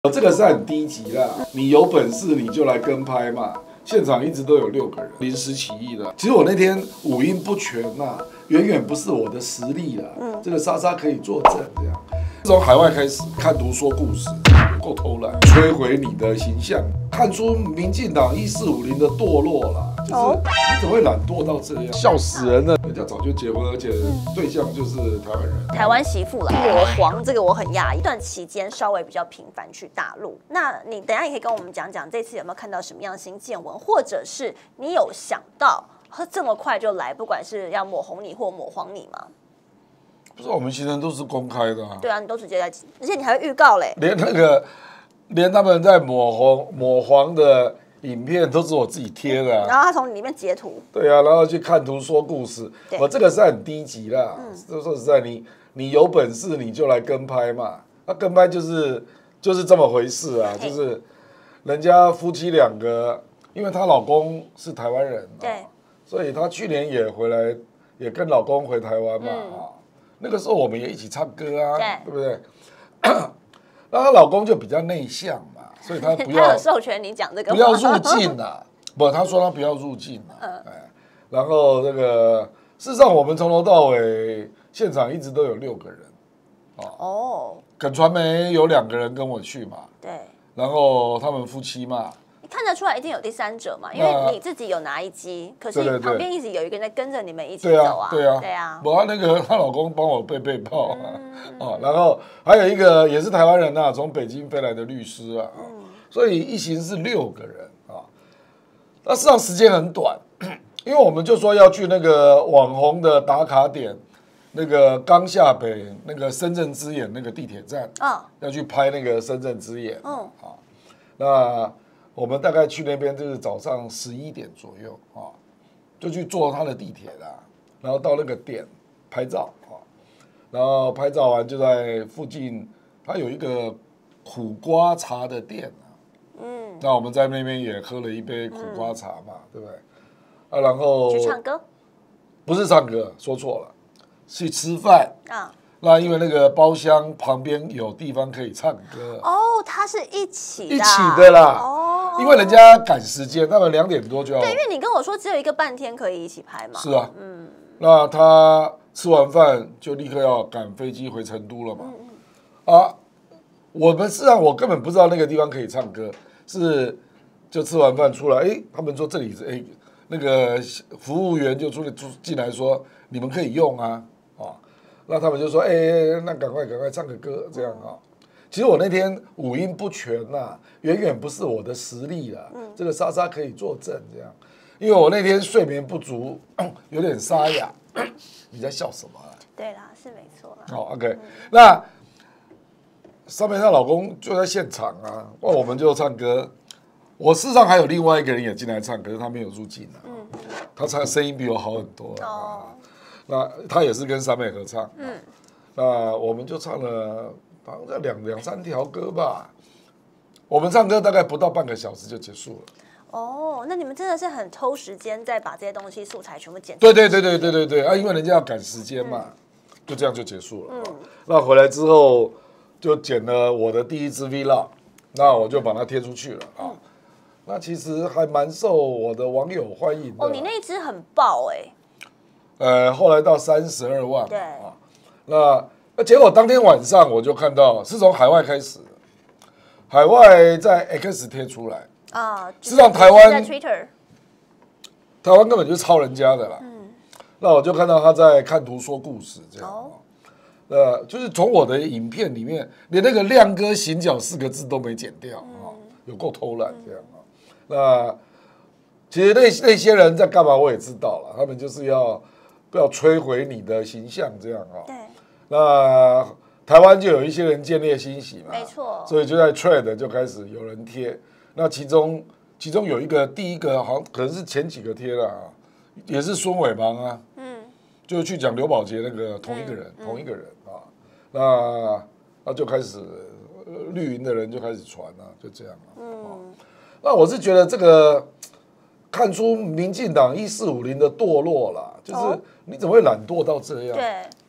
这个是很低级啦，你有本事你就来跟拍嘛。现场一直都有6个人临时起意的。其实我那天五音不全呐，远远不是我的实力啦。这个莎莎可以作证这样。从海外开始看图说故事，够偷懒，摧毁你的形象，看出民进党1450的堕落啦。就是你怎么会懒惰到这样？笑死人了！人家早就结婚，而且对象就是台湾人， 台湾媳妇了。我黄这个我很讶异，一段期间稍微比较频繁去大陆。那你等一下也可以跟我们讲讲，这次有没有看到什么样的新见闻，或者是你有想到这么快就来，不管是要抹红你或抹黄你吗？ 不是，我们行程都是公开的啊。 对啊，你都直接在，而且你还会预告嘞。 连他们在抹红抹黄的影片都是我自己贴的啊。 然后他从里面截图。 对啊，然后去看图说故事。我这个是很低级啦。说实在，你有本事你就来跟拍嘛。那跟拍就是这么回事啊，就是人家夫妻2个，因为她老公是台湾人，对，所以她去年也回来，也跟老公回台湾嘛啊。那个时候我们也一起唱歌啊，对不对？那她老公就比较内向嘛，所以他不要。 他有授权你讲这个话， 不要入境啊！不，他说他不要入境啊。然后这个事实上我们从头到尾现场一直都有6个人，哦，耿传媒有2个人跟我去嘛，对，然后他们夫妻嘛。 看得出来一定有第3者嘛，因为你自己有拿1机，可是旁边一直有一个人在跟着你们一起走啊。 对啊。我她老公帮我背包啊，然后还有一个也是台湾人呐，从北京飞来的律师啊，所以一行是6个人啊。那事实上时间很短，因为我们就说要去那个网红的打卡点，那个刚下北那个深圳之眼那个地铁站啊，要去拍那个深圳之眼啊。那我们大概去那边就是早上11点左右啊，就去坐他的地铁啦，然后到那个点拍照啊，然后拍照完就在附近，他有一个苦瓜茶的店啊，那我们在那边也喝了一杯苦瓜茶嘛，对不对？啊，然后去唱歌？ 不是唱歌，说错了，去吃饭啊。那因为那个包厢旁边有地方可以唱歌哦，它是一起的啦哦，因为人家赶时间，他们2点多就要。 对，因为你跟我说只有一个半天可以一起拍嘛。 是啊，那他吃完饭就立刻要赶飞机回成都了嘛。啊，我们事实上我根本不知道那个地方可以唱歌，是就吃完饭出来，他们说这里是那个服务员就进来说你们可以用啊。那他们就说，那赶快唱个歌，这样啊。其实我那天五音不全呐，远远不是我的实力啦。这个莎莎可以作证，这样，因为我那天睡眠不足，有点沙哑。你在笑什么啊？ 对啦，是没错啦。 好 ，OK， 那上面她老公就在现场啊，我们就唱歌。我事实上还有另外一个人也进来唱，可是他没有入境啊。他唱声音比我好很多啊。那他也是跟三妹合唱，那我们就唱了好像两三条歌吧。我们唱歌大概不到半个小时就结束了。 哦，那你们真的是很抽时间，再把这些东西素材全部剪。 对啊，因为人家要赶时间嘛，就这样就结束了。那回来之后就剪了我的第1支 Vlog， 那我就把它贴出去了啊。那其实还蛮受我的网友欢迎的。 哦，你那一支很爆后来到32万，对啊，那结果当天晚上我就看到是从海外开始，海外在 X 贴出来啊，实际上台湾在 Twitter， 台湾根本就是抄人家的啦，那我就看到他在看图说故事这样，就是从我的影片里面连那个亮哥行脚4个字都没剪掉啊，有够偷懒这样啊，那其实那些人在干嘛我也知道了，他们就是要摧毁你的形象，这样啊。对。那台湾就有一些人见猎欣喜嘛， 没错。 所以就在 Thread 就开始有人贴，那其中有一个第一个好像可能是前几个贴了啊，也是孙伟芒啊，就去讲刘宝杰那个同一个人啊，那就开始绿营的人就开始传啊，就这样啊。那我是觉得这个。看出民进党1450的堕落啦，就是你怎么会懒惰到这样？对，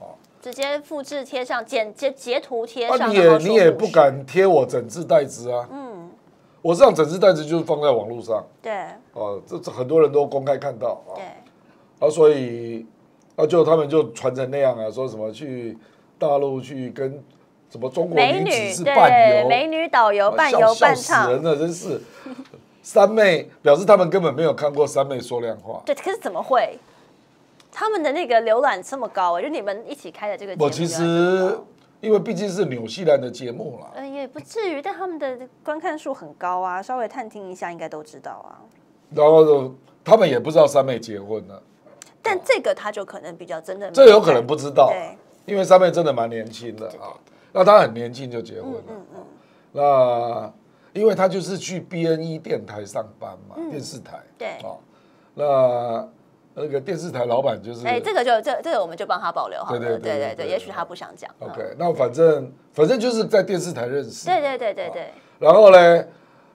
直接复制贴上，截图贴上， 你也不敢贴我整字代字啊。我这样整字代字就是放在网络上。 对。 这很多人都公开看到啊。 对。 所以就他们就传成那样啊，说什么去大陆去跟什么中国女子是伴游， 美女导游伴游伴唱， 笑死人了，真是。三妹表示他们根本没有看过三妹说亮话。 对，可是怎么会？他们的那个浏览这么高就你们一起开的这个节目。 我其实因为毕竟是纽西兰的节目啦， 也不至于，但他们的观看数很高啊，稍微探听一下应该都知道啊。 然后他们也不知道三妹结婚了， 但这个他就可能比较真的， 这有可能不知道，因为三妹真的蛮年轻的啊。那她很年轻就结婚了，那因为她就是去 BNE 电台上班嘛，电视台， 对， 那个电视台老板就是， 这个我们就帮他保留好了，对，也许他不想讲。 OK， 那反正就是在电视台认识， 对。 然后呢，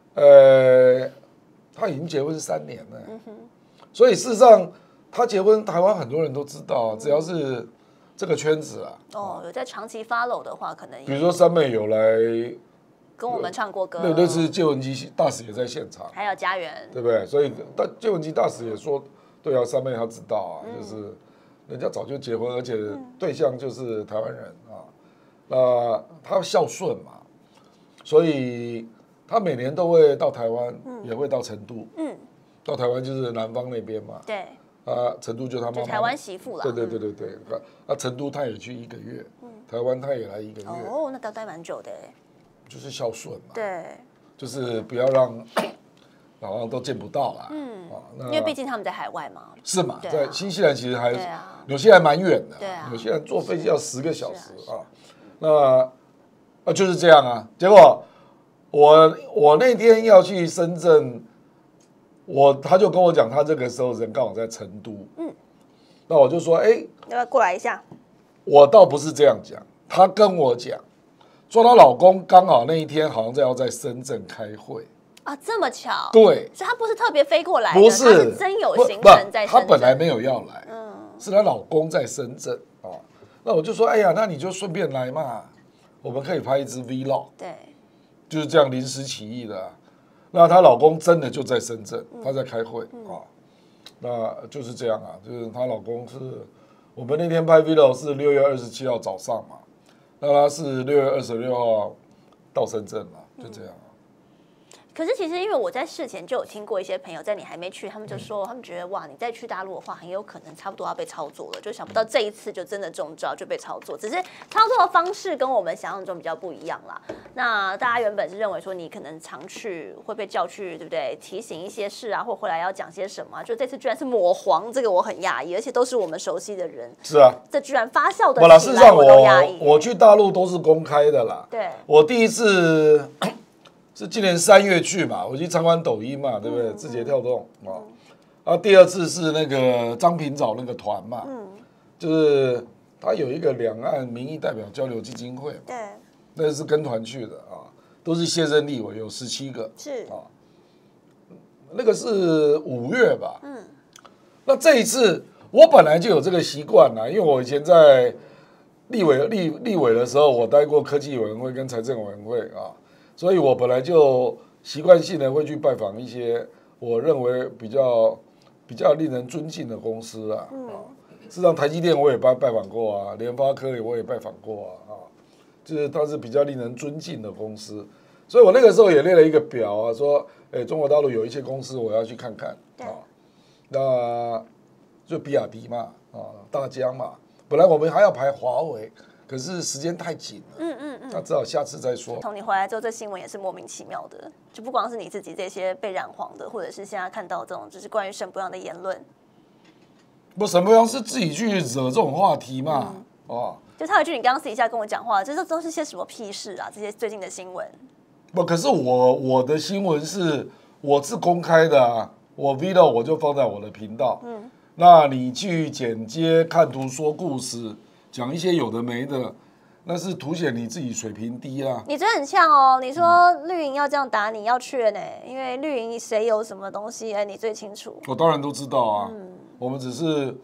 他已经结婚3年了，所以事实上他结婚，台湾很多人都知道，只要是这个圈子啊， 有在长期 follow 的话，可能比如说三妹有来跟我们唱过歌， 那次介文基大使也在现场， 还有家园， 对不对？所以介文基大使也说。对啊，三妹她知道啊，就是人家早就结婚，而且对象就是台湾人啊。那她孝顺嘛，所以她每年都会到台湾，也会到成都。到台湾就是南方那边嘛。 对。 成都就他妈妈。 台湾媳妇啦。 对。那成都她也去1个月，台湾她也来1个月。 那待蛮久的。 就是孝顺嘛。 对。 就是不要让。好像都见不到啦， 因为毕竟他们在海外嘛， 是嘛，在新西兰其实还纽西兰蛮远的，纽西兰坐飞机要10个小时啊，那就是这样啊。结果我那天要去深圳，他就跟我讲，他这个时候人刚好在成都，那我就说，要不要过来一下？ 我倒不是这样讲，他跟我讲，说她老公刚好那一天好像要在深圳开会。 这么巧？ 对， 所以他不是特别飞过来的， 不是， 他是真有行程在深圳。 他本来没有要来，是她老公在深圳那我就说，哎呀，那你就顺便来嘛，我们可以拍一支 Vlog。对，就是这样临时起意的。那她老公真的就在深圳，他在开会那就是这样啊，就是她老公是我们那天拍 Vlog 是6月27号早上嘛，那他是6月26号到深圳嘛，就这样。 可是其实，因为我在事前就有听过一些朋友，在你还没去，他们就说，他们觉得哇，你再去大陆的话，很有可能差不多要被操作了，就想不到这一次就真的中招就被操作，只是操作的方式跟我们想象中比较不一样啦。那大家原本是认为说你可能常去会被叫去，对不对？提醒一些事啊，或回来要讲些什么，就这次居然是抹黄，这个我很讶异，而且都是我们熟悉的人。 是啊， 这居然发酵的起来，我都讶异。我去大陆都是公开的啦。 对， 我第一次。是今年3月去嘛，我去参观抖音嘛，对不对？字节跳动第二次是那个张平找那个团嘛，就是他有一个两岸民意代表交流基金会嘛， 对， 那是跟团去的都是现任立委，有17个， 是那个是5月吧，那这一次我本来就有这个习惯啦，因为我以前在立委的时候，我待过科技委员会跟财政委员会所以我本来就习惯性的会去拜访一些我认为比较令人尊敬的公司事实上台积电我也拜访过联发科我也拜访过就是它是比较令人尊敬的公司，所以我那个时候也列了一个表说中国大陆有一些公司我要去看看那就比亚迪嘛大疆嘛，本来我们还要排华为。可是时间太紧了，那只好下次再说。 从你回来之后，这新闻也是莫名其妙的，就不光是你自己这些被染黄的，或者是现在看到这种就是关于沈伯洋的言论。 沈伯洋是自己去惹这种话题嘛？ 就他有句你刚刚私底下跟我讲话，这都是些什么屁事啊？这些最近的新闻。 不，可是我的新闻我是公开的我 Vlog 我就放在我的频道，那你去剪接、看图、说故事。讲一些有的没的，那是凸显你自己水平低啊。 你真的很像哦，你说绿营要这样打你要去呢，因为绿营谁有什么东西你最清楚。 我当然都知道我们只是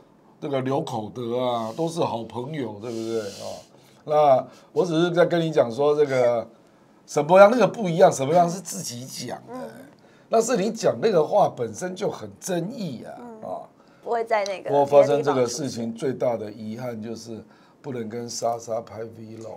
这个刘口德啊，都是好朋友，对不对啊？那我只是在跟你讲说，这个沈伯洋那个不一样，沈伯洋是自己讲的，那是你讲那个话本身就很争议啊。 不会在那个。 不过发生这个事情最大的遗憾就是不能跟莎莎拍 vlog。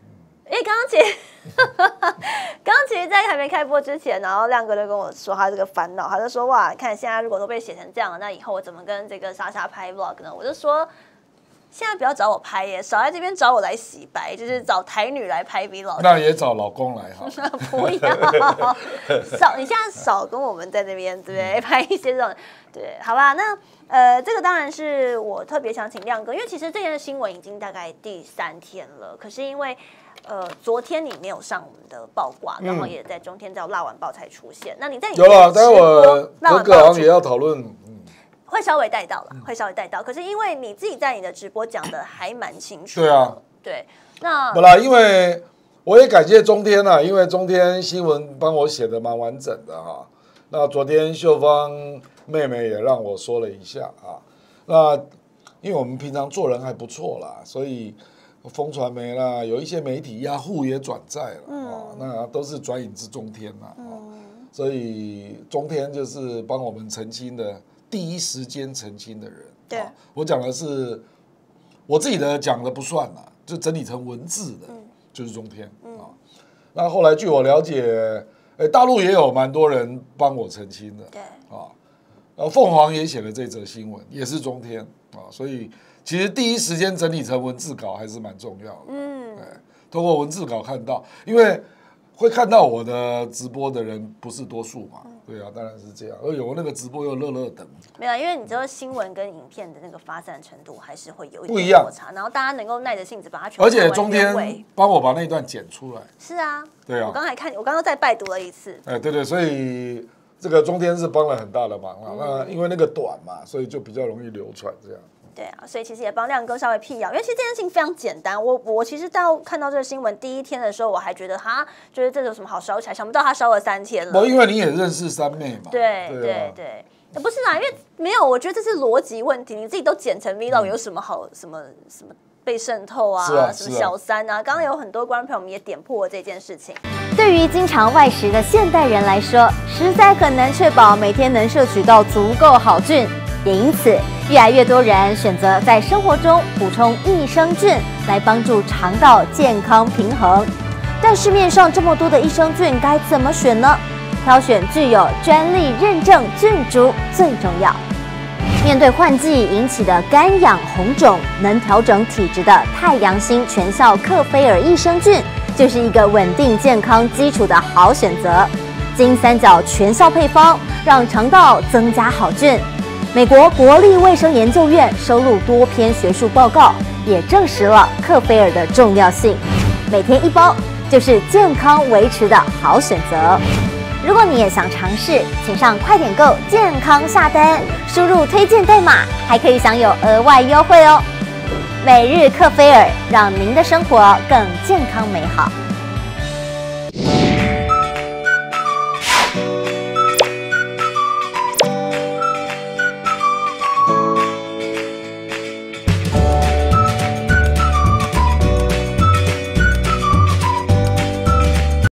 刚刚其实，在还没开播之前，然后亮哥就跟我说他这个烦恼，他就说哇，看现在如果都被写成这样了，那以后我怎么跟这个莎莎拍 vlog 呢？我就说，现在不要找我拍耶，少在这边找我来洗白，就是找台女来拍 vlog。 那也找老公来哈。 不要，你现在少跟我们在那边，对不对？拍一些这种，对，好吧？那这个当然是我特别想请亮哥，因为其实这件新闻已经大概第3天了，可是因为昨天你没有上我们的报挂，然后也在中天叫辣晚报才出现。那你在有了，待会儿哥哥好像也要讨论， 会稍微带到了，会稍微带到。可是因为你自己在你的直播讲的还蛮清楚， 对啊， 对，那不啦，因为我也感谢中天啊，因为中天新闻帮我写的蛮完整的哈。那昨天秀芳妹妹也让我说了一下啊，那因为我们平常做人还不错啦，所以。风传媒啦，有一些媒体雅虎也转载了那都是转引自中天啦所以中天就是帮我们澄清的第一时间澄清的人。 对， 我讲的是我自己的讲的不算啦，就整理成文字的，就是中天那后来据我了解，大陆也有蛮多人帮我澄清的， 对凤凰也写了这则新闻，也是中天所以。其实第一时间整理成文字稿还是蛮重要的。通过文字稿看到，因为会看到我的直播的人不是多数嘛，对啊，当然是这样。而且我那个直播又乐等， 没有，因为你知道新闻跟影片的那个发散程度还是会有一不一样落差，然后大家能够耐着性子把它全部而且中天帮我把那一段剪出来。 是啊， 对啊， 我刚才看，我刚刚再拜读了一次。 对，所以这个中天是帮了很大的忙了。那因为那个短嘛，所以就比较容易流传这样。 对啊，所以其实也帮亮哥稍微辟谣，因为其实这件事情非常简单。我其实看到这个新闻第一天的时候，我还觉得就是这有什么好烧起来，想不到他烧了3天了。 因为你也认识三妹嘛。 对，不是啦，因为没有，我觉得这是逻辑问题。你自己都剪成 vlog，有什么好什么被渗透啊，什么小三啊？刚刚有很多观众朋友们也点破了这件事情。 对于经常外食的现代人来说，实在很难确保每天能摄取到足够好菌。也因此，越来越多人选择在生活中补充益生菌，来帮助肠道健康平衡。但市面上这么多的益生菌，该怎么选呢？挑选具有专利认证菌株最重要。面对换季引起的干痒红肿，能调整体质的太阳星全效克菲尔益生菌，就是一个稳定健康基础的好选择。金三角全效配方，让肠道增加好菌。美国国立卫生研究院收录多篇学术报告，也证实了克菲尔的重要性。每天1包，就是健康维持的好选择。如果你也想尝试，请上快点购健康下单，输入推荐代码，还可以享有额外优惠哦。每日克菲尔，让您的生活更健康美好。